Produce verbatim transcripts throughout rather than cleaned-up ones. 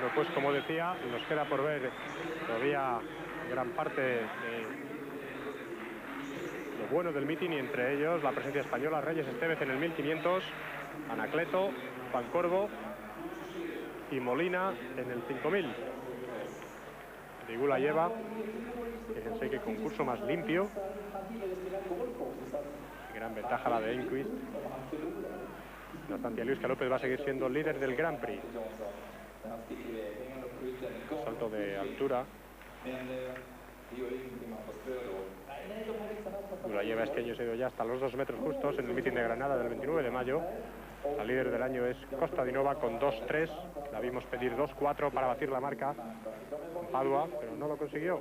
Bueno, pues como decía, nos queda por ver todavía gran parte de lo bueno del mitin, y entre ellos la presencia española: Reyes Estevez en el mil quinientos, Anacleto, Pancorbo y Molina en el cinco mil. Digula lleva, fíjense qué concurso más limpio. Gran ventaja la de Enquist. No obstante, Luis López va a seguir siendo líder del Grand Prix. Salto de altura. La lleva este año, se ha ido ya hasta los dos metros justos en el mitin de Granada del veintinueve de mayo. La líder del año es Kostadinova con dos tres. La vimos pedir dos cuatro para batir la marca con Padua, pero no lo consiguió.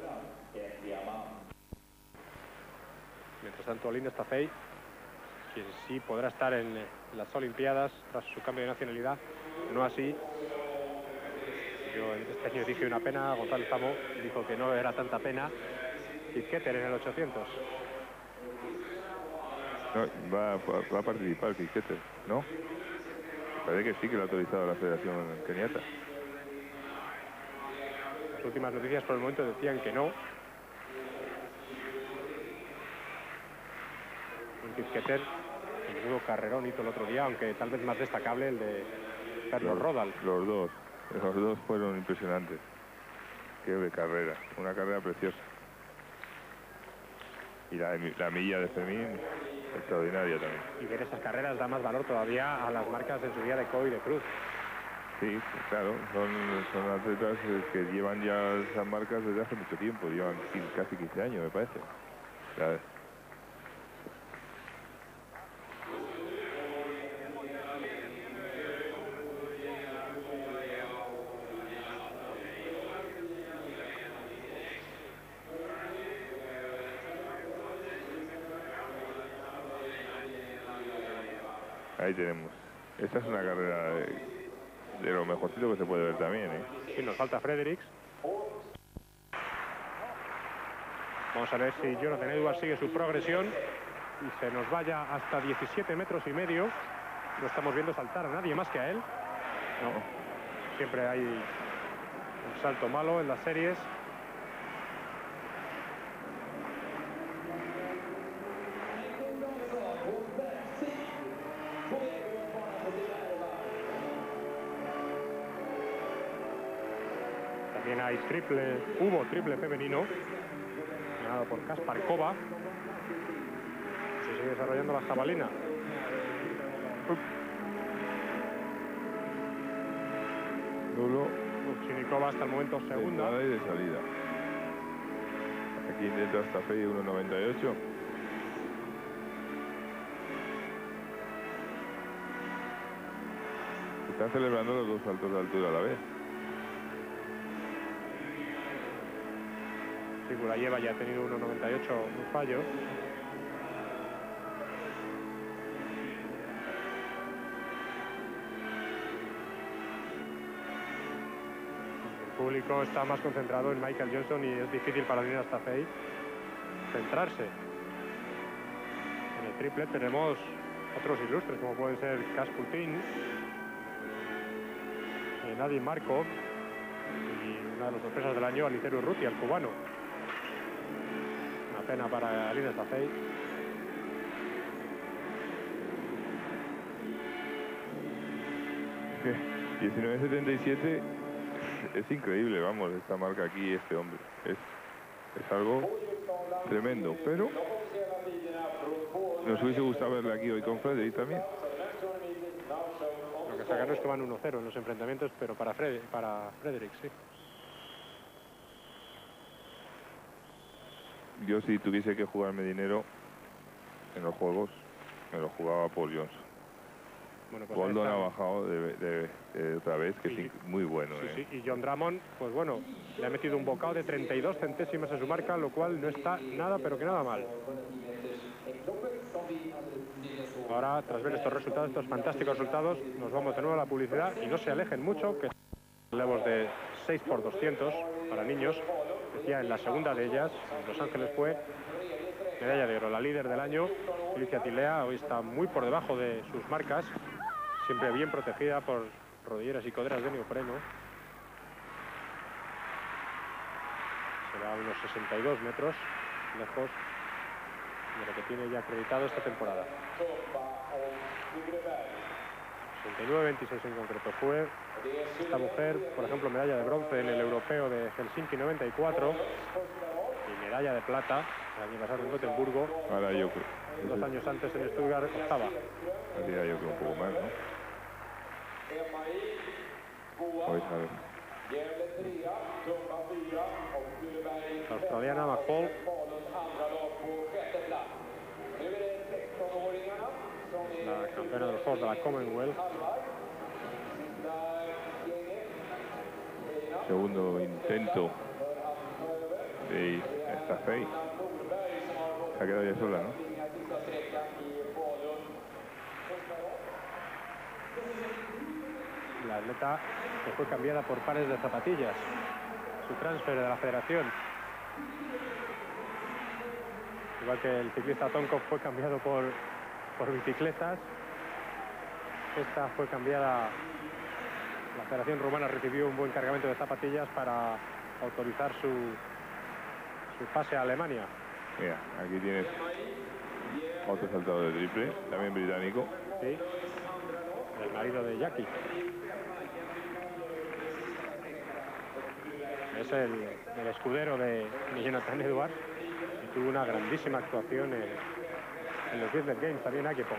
Mientras tanto, Alina Stafey, quien sí podrá estar en las Olimpiadas tras su cambio de nacionalidad, no así. Yo este año dije una pena, González Zamo dijo que no era tanta pena. Y Keter en el ochocientos. No, va, va a participar Keter, ¿no? Parece que sí, que lo ha autorizado la Federación Keniata. Las últimas noticias por el momento decían que no. Un Keter, el nuevo carrerón hizo el otro día, aunque tal vez más destacable el de Carlos Rodal. Los dos, los dos fueron impresionantes. Qué de carrera, una carrera preciosa. Y la, la milla de Fermín, extraordinaria también. Y ver esas carreras da más valor todavía a las marcas en su día de Coy y de Cruz. Sí, claro, son, son atletas que llevan ya esas marcas desde hace mucho tiempo, llevan casi quince años, me parece. Claro. Ahí tenemos. Esta es una carrera de, de lo mejorcito que se puede ver también, ¿eh? Sí, nos falta Fredericks. Vamos a ver si Jonathan Edwards sigue su progresión y se nos vaya hasta diecisiete metros y medio. No estamos viendo saltar a nadie más que a él. No. Siempre hay un salto malo en las series. También hay triple, hubo triple femenino, ganado por Kaspar Kova. Se sigue desarrollando la jabalina. Nulo. Chinikova hasta el momento segunda. De entrada y de salida. Aquí intenta Stafey uno noventa y ocho. Están celebrando los dos saltos de altura a la vez. Sigurayeva ya ha tenido uno noventa y ocho, un fallo. El público está más concentrado en Michael Johnson y es difícil para Alina Stafey centrarse. En el triple tenemos otros ilustres, como pueden ser Kasputin, Nadim Markov y una de las sorpresas del año, Alicer Urruti, el cubano. Una pena para Alina Stafey. diecinueve setenta y siete es increíble, vamos, esta marca aquí, este hombre. Es, es algo tremendo, pero nos hubiese gustado verle aquí hoy con Frederick también. Lo que sacaron es que van uno cero en los enfrentamientos, pero para, Fred, para Frederick, sí. Yo, si tuviese que jugarme dinero en los juegos, me lo jugaba Paul Johnson. Bueno, pues Goldon ha bajado de, de, de otra vez, que sí, es muy bueno. Sí, ¿eh? sí. Y John Drummond, pues bueno, le ha metido un bocado de treinta y dos centésimas a su marca, lo cual no está nada, pero que nada mal. Ahora, tras ver estos resultados, estos fantásticos resultados, nos vamos de nuevo a la publicidad y no se alejen mucho, que relevos de seis por doscientos para niños. Decía, en la segunda de ellas, en Los Ángeles, fue medalla de oro. La líder del año, Felicia Tilea, hoy está muy por debajo de sus marcas, siempre bien protegida por rodilleras y coderas de neopreno. Será unos sesenta y dos metros lejos de lo que tiene ya acreditado esta temporada. sesenta y nueve veintiséis en concreto fue esta mujer, por ejemplo, medalla de bronce en el europeo de Helsinki noventa y cuatro y medalla de plata el año pasado en Gotemburgo. Ahora yo creo. Dos años antes en Stuttgart, octava. Ahora yo creo un poco más, ¿no? Pues a ver. La australiana McFall. La campeona de los Juegos de la Commonwealth. Segundo intento de esta seis. Se ha quedado ya sola, ¿no? La atleta que fue cambiada por pares de zapatillas. Su transfer de la federación. Igual que el ciclista Tonkov fue cambiado por, por bicicletas. Esta fue cambiada. La Federación Rumana recibió un buen cargamento de zapatillas para autorizar su, su pase a Alemania. Mira, aquí tienes otro saltador de triple, también británico. Sí, el marido de Jackie. Es el, el escudero de Jonathan Edwards y tuvo una grandísima actuación en, en los Desert Games, también Akepong.